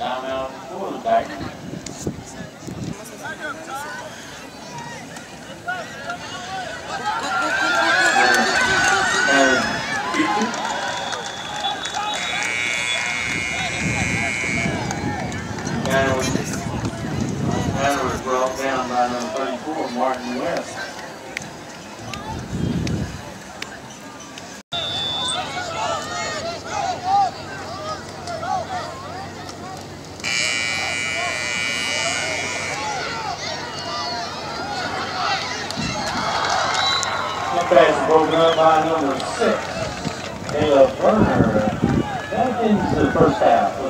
Timeout, quarterback. Tanner was brought down by number 34, Martin West. That pass is broken up by number 6, Caleb Werner. Back into the first half.